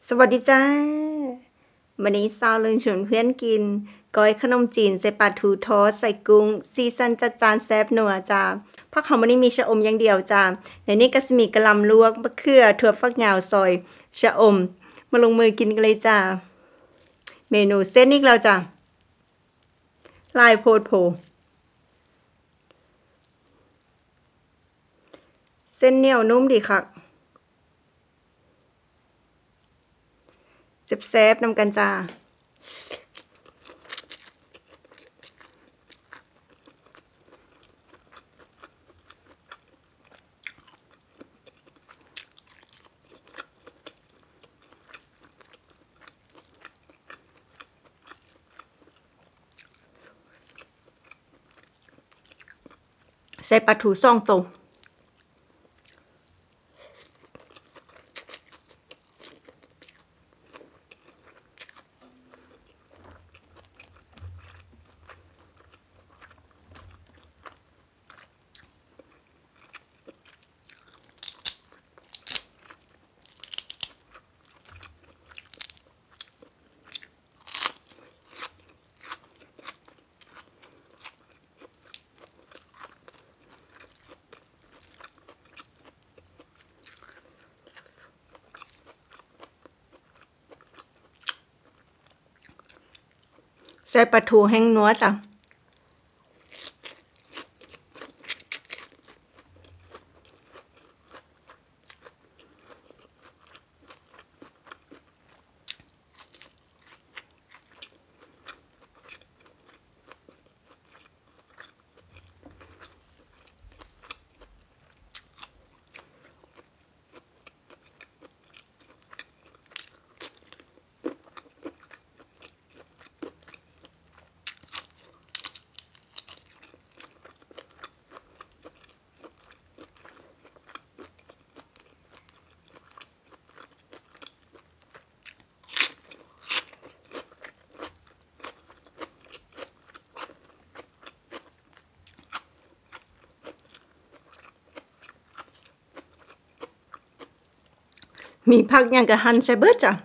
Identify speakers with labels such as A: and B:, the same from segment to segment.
A: สวัสดีจ้าวันนี้ซาวลืนชวนเพื่อนกินก้อยขนมจีนใส่ปลาทูทอดใส่กุ้งซีซันจัดจานแซ่บนัวจ้าผักหอมวันนี้มีชะอมอย่างเดียวจ้าในนี้ก็จะมีกะหล่ำลวกมะเขือถั่วฝักยาวซอยชะอมมาลงมือกินกันเลยจ้าเมนูเส้นอีกแล้วจ้าลายโพดโพเส้นเหนียวนุ่มดีค่ะแซ่บๆนำกันจ้าใส่ปลาทูซ่องโตใส่ปลาทูแห้งนัวจ้ะมีผักอย่างกะหั่นใส่เบิดจ้ะ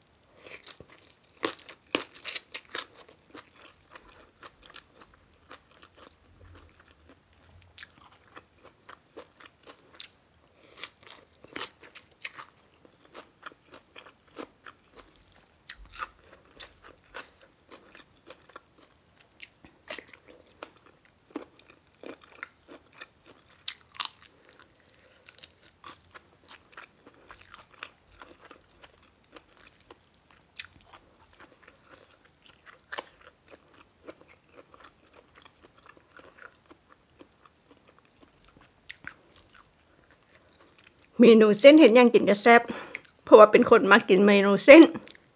A: เมนูเส้นเห็นยังกินก็แซ่บเพราะว่าเป็นคนมากินเมนูเส้น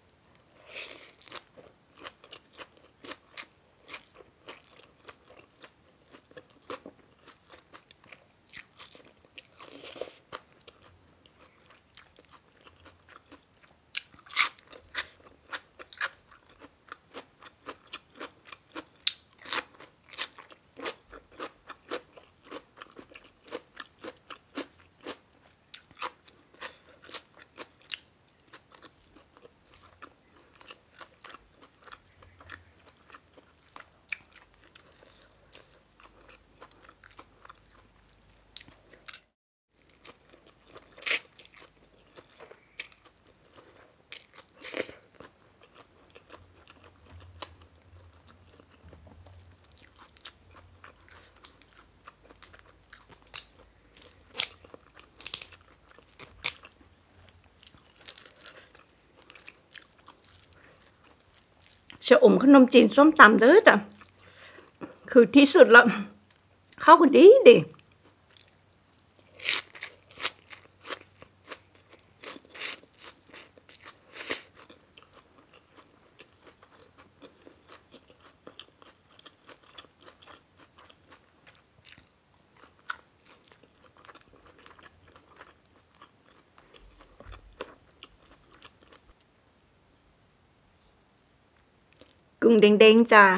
A: ชะอมขนมจีนส้มตำเด้อจ้ะคือที่สุดละเข้ากันดีดิกุ้งเด้งๆจ้า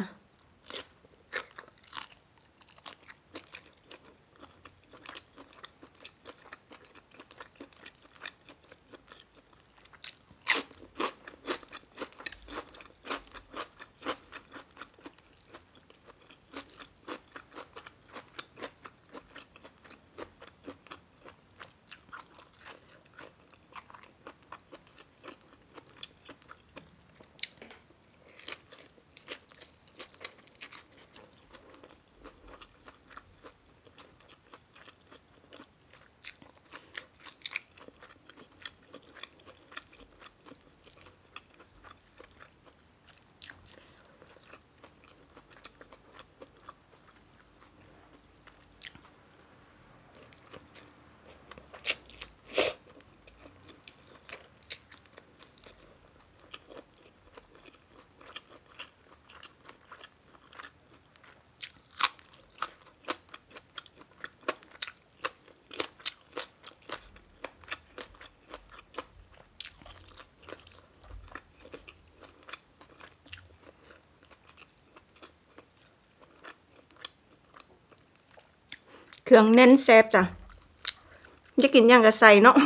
A: เครื่องแน่นแซ่บจ้ะจะกินอย่างกับใส่เนาะ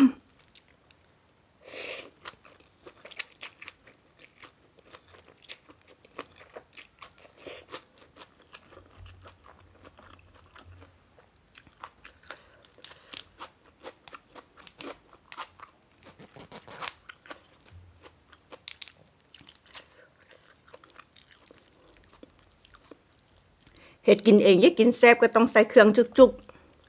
A: เห็ดกินเองอยากกินแซ่บก็ต้องใส่เครื่องจุกๆ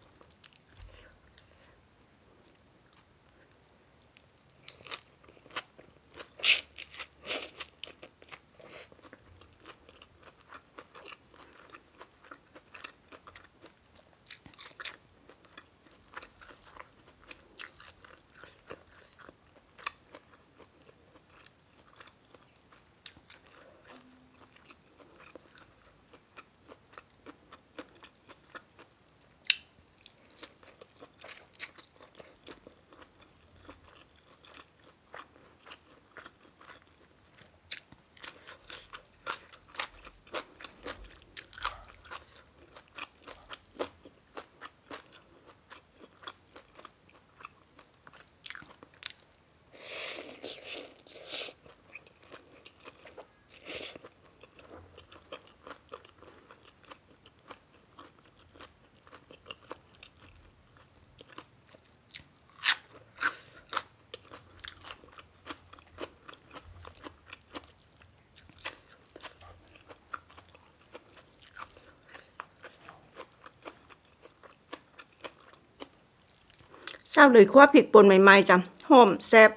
A: ทราบเลยว่าพริกป่นใหม่ๆจ้ะหอมแซ่บ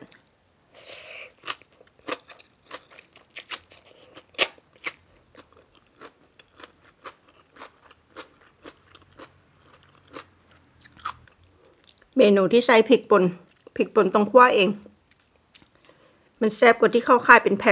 A: เมนูที่ใส่พริกป่นต้องคั่วเองมันแซ่บกว่าที่เขาขายเป็นแพ็ค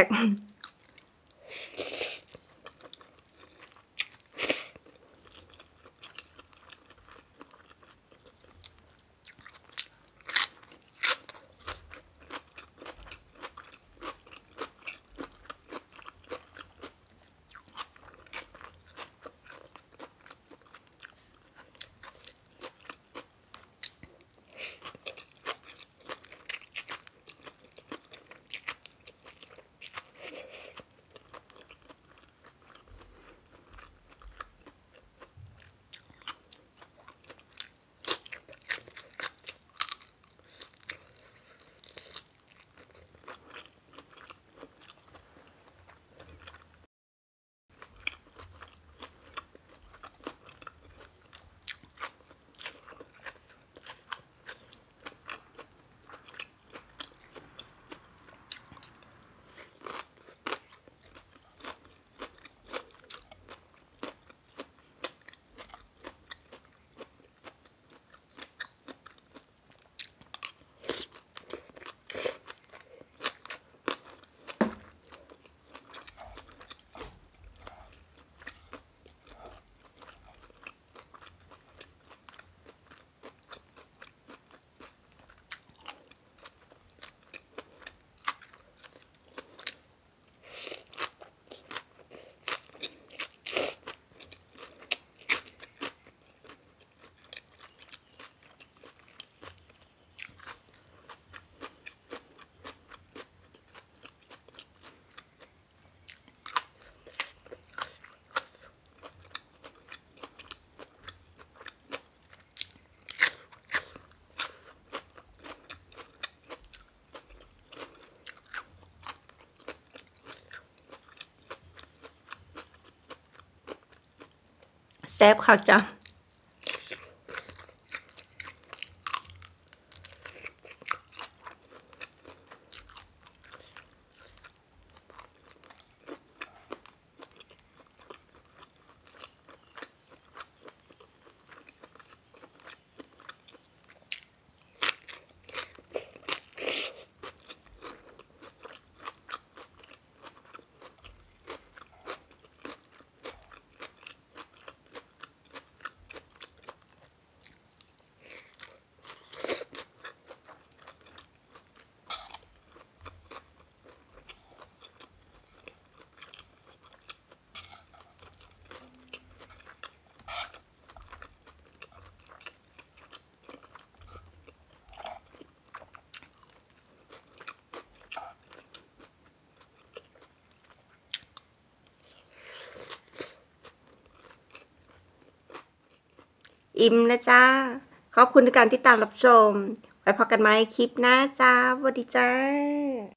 A: แซ่บค่ะจ้ะอิ่มนะจ้าขอบคุณในการติดตามรับชมไว้พบกันใหม่คลิปหน้าจ้าสวัสดีจ้า